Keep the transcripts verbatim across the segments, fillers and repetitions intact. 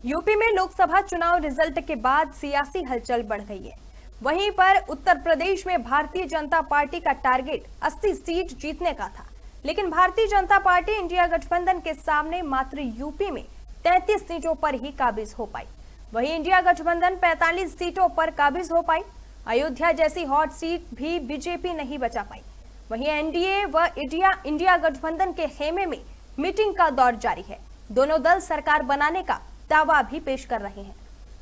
UP में लोकसभा चुनाव result के बाद सियासी हलचल बढ़ गई है। वहीं पर उत्तर प्रदेश में भारतीय जनता पार्टी का टारगेट अस्सी सीट जीतने का था, लेकिन भारतीय जनता पार्टी इंडिया गठबंधन के सामने मात्र यूपी में तैंतीस सीटों पर ही काबिज हो पाई। वहीं इंडिया गठबंधन पैंतालीस सीटों पर काबिज हो पाई। अयोध्या जैसी हॉट सीट भी बीजेपी नहीं बचा पाई। वहीं एनडीए व इंडिया इंडिया गठबंधन के खेमे में मीटिंग का दौर जारी है। दोनों दल सरकार बनाने का दावा भी पेश कर रहे हैं।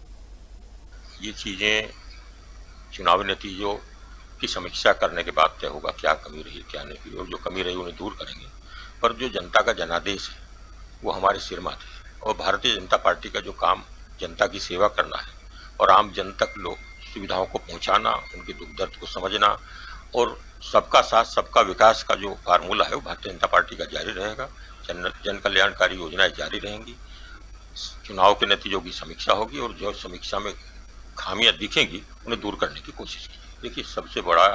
ये चीजें चुनावी नतीजों की समीक्षा करने के बाद तय होगा, क्या कमी रही क्या नहीं रही, और जो कमी रही उन्हें दूर करेंगे। पर जो जनता का जनादेश है वो हमारे सिर माथे है, और भारतीय जनता पार्टी का जो काम जनता की सेवा करना है और आम जन तक लोग सुविधाओं को पहुंचाना, उनके दुख दर्द को समझना और सबका साथ सबका विकास का जो फार्मूला है वो भारतीय जनता पार्टी का जारी रहेगा। जन जन कल्याणकारी योजनाएं जारी रहेंगी। चुनाव के नतीजों की समीक्षा होगी और जो समीक्षा में खामियां दिखेंगी उन्हें दूर करने की कोशिश की। देखिए, सबसे बड़ा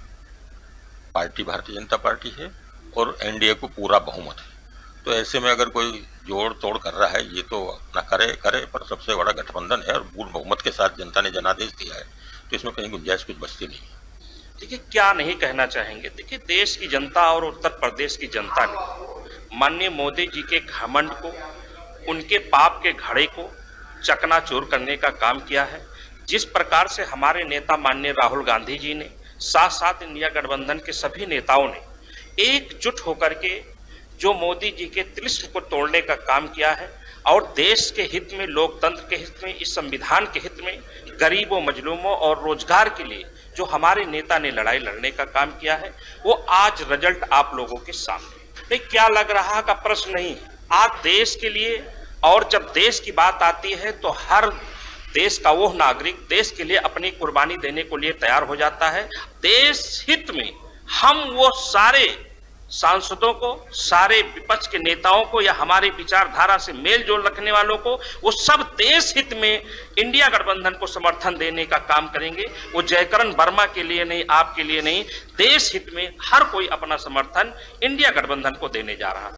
पार्टी भारतीय जनता पार्टी है और एनडीए को पूरा बहुमत है, तो ऐसे में अगर कोई जोड़ तोड़ कर रहा है ये तो अपना करे करे पर सबसे बड़ा गठबंधन है और पूर्ण बहुमत के साथ जनता ने जनादेश दिया है, तो इसमें कहीं गुंजाइश कुछ बचती नहीं है। देखिए, क्या नहीं कहना चाहेंगे। देखिए, देश की जनता और उत्तर प्रदेश की जनता ने माननीय मोदी जी के घमंड को, उनके पाप के घड़े को चकनाचूर करने का काम किया है। जिस प्रकार से हमारे नेता माननीय राहुल गांधी जी ने, साथ साथ इंडिया गठबंधन के सभी नेताओं ने एकजुट होकर के जो मोदी जी के तिलिस्म को तोड़ने का काम किया है और देश के हित में, लोकतंत्र के हित में, इस संविधान के हित में, गरीबों, मजलूमों और रोजगार के लिए जो हमारे नेता ने लड़ाई लड़ने का काम किया है, वो आज रिजल्ट आप लोगों के सामने। नहीं, क्या लग रहा का प्रश्न नहीं है। आज देश के लिए, और जब देश की बात आती है तो हर देश का वो नागरिक देश के लिए अपनी कुर्बानी देने को लिए तैयार हो जाता है। देश हित में हम वो सारे सांसदों को, सारे विपक्ष के नेताओं को या हमारे विचारधारा से मेल जोल रखने वालों को, वो सब देश हित में इंडिया गठबंधन को समर्थन देने का काम करेंगे। वो जयकरण वर्मा के लिए नहीं, आपके लिए नहीं, देश हित में हर कोई अपना समर्थन इंडिया गठबंधन को देने जा रहा है।